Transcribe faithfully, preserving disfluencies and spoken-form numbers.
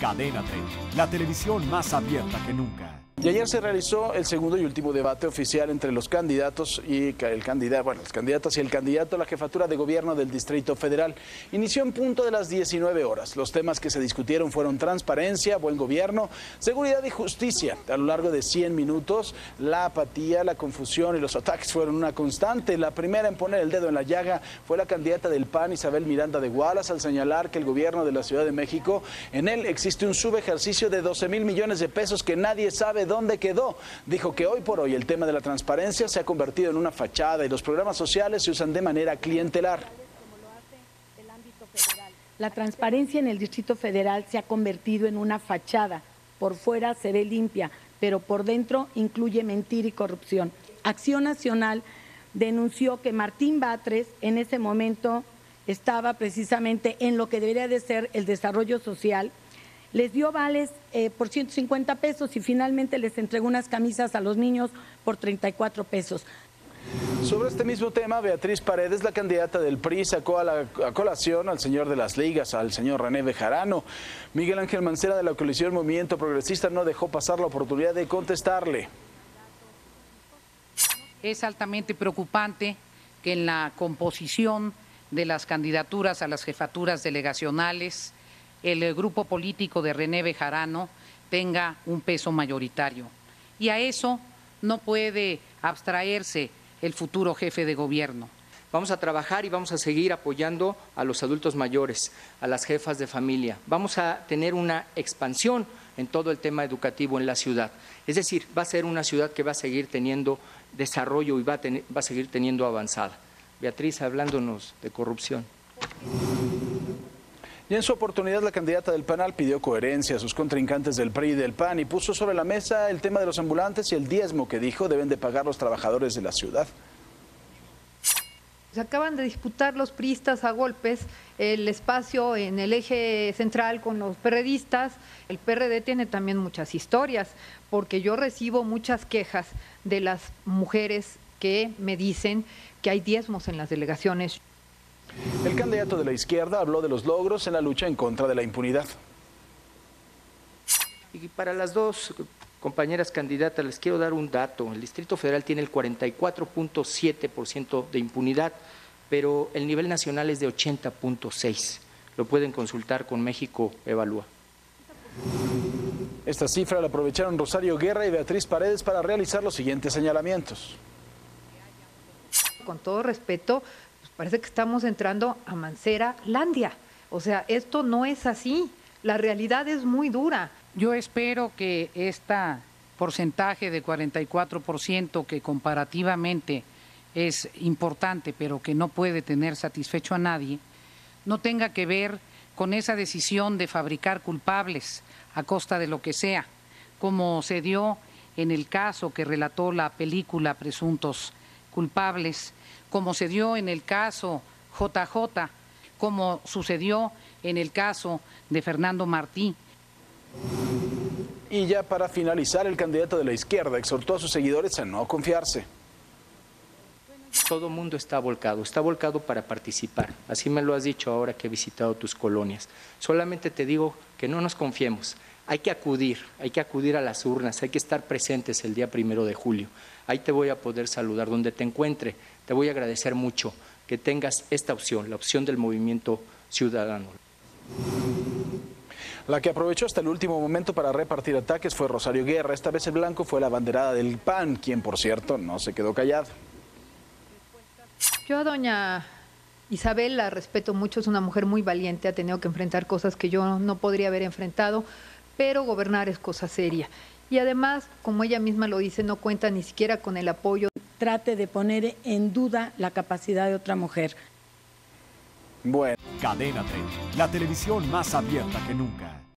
Cadena treinta, la televisión más abierta que nunca. Y ayer se realizó el segundo y último debate oficial entre los candidatos y el candidato, bueno, las candidatas y el candidato a la jefatura de gobierno del Distrito Federal. Inició en punto de las diecinueve horas. Los temas que se discutieron fueron transparencia, buen gobierno, seguridad y justicia. A lo largo de cien minutos, la apatía, la confusión y los ataques fueron una constante. La primera en poner el dedo en la llaga fue la candidata del P A N, Isabel Miranda de Wallace, al señalar que el gobierno de la Ciudad de México, en él existe un subejercicio de doce mil millones de pesos que nadie sabe dónde quedó. Dijo que hoy por hoy el tema de la transparencia se ha convertido en una fachada y los programas sociales se usan de manera clientelar. La transparencia en el Distrito Federal se ha convertido en una fachada. Por fuera se ve limpia, pero por dentro incluye mentira y corrupción. Acción Nacional denunció que Martín Batres en ese momento estaba precisamente en lo que debería de ser el desarrollo social. Les dio vales eh, por ciento cincuenta pesos y finalmente les entregó unas camisas a los niños por treinta y cuatro pesos. Sobre este mismo tema, Beatriz Paredes, la candidata del P R I, sacó a la a colación al señor de las ligas, al señor René Bejarano. Miguel Ángel Mancera, de la coalición Movimiento Progresista, no dejó pasar la oportunidad de contestarle. Es altamente preocupante que en la composición de las candidaturas a las jefaturas delegacionales el grupo político de René Bejarano tenga un peso mayoritario. Y a eso no puede abstraerse el futuro jefe de gobierno. Vamos a trabajar y vamos a seguir apoyando a los adultos mayores, a las jefas de familia. Vamos a tener una expansión en todo el tema educativo en la ciudad. Es decir, va a ser una ciudad que va a seguir teniendo desarrollo y va a, tener, va a seguir teniendo avanzada. Beatriz, hablándonos de corrupción. Y en su oportunidad, la candidata del P A N pidió coherencia a sus contrincantes del P R I y del P A N y puso sobre la mesa el tema de los ambulantes y el diezmo que dijo deben de pagar los trabajadores de la ciudad. Se acaban de disputar los priistas a golpes el espacio en el eje central con los perredistas. El P R D tiene también muchas historias, porque yo recibo muchas quejas de las mujeres que me dicen que hay diezmos en las delegaciones. El candidato de la izquierda habló de los logros en la lucha en contra de la impunidad. Y para las dos compañeras candidatas les quiero dar un dato. El Distrito Federal tiene el cuarenta y cuatro punto siete por ciento de impunidad, pero el nivel nacional es de ochenta punto seis. Lo pueden consultar con México Evalúa. Esta cifra la aprovecharon Rosario Guerra y Beatriz Paredes para realizar los siguientes señalamientos. Con todo respeto, pues parece que estamos entrando a Mancera Landia. O sea, esto no es así. La realidad es muy dura. Yo espero que este porcentaje de cuarenta y cuatro por ciento, que comparativamente es importante, pero que no puede tener satisfecho a nadie, no tenga que ver con esa decisión de fabricar culpables a costa de lo que sea, como se dio en el caso que relató la película Presuntos Culpables, como se dio en el caso J J, como sucedió en el caso de Fernando Martí. Y ya para finalizar, el candidato de la izquierda exhortó a sus seguidores a no confiarse. Todo el mundo está volcado, está volcado para participar. Así me lo has dicho ahora que he visitado tus colonias. Solamente te digo que no nos confiemos. Hay que acudir, hay que acudir a las urnas, hay que estar presentes el día primero de julio. Ahí te voy a poder saludar donde te encuentre. Te voy a agradecer mucho que tengas esta opción, la opción del Movimiento Ciudadano. La que aprovechó hasta el último momento para repartir ataques fue Rosario Guerra. Esta vez el blanco fue la abanderada del P A N, quien, por cierto, no se quedó callado. Yo a doña Isabel la respeto mucho, es una mujer muy valiente, ha tenido que enfrentar cosas que yo no podría haber enfrentado, pero gobernar es cosa seria. Y además, como ella misma lo dice, no cuenta ni siquiera con el apoyo. Trate de poner en duda la capacidad de otra mujer. Bueno. Cadena treinta, la televisión más abierta que nunca.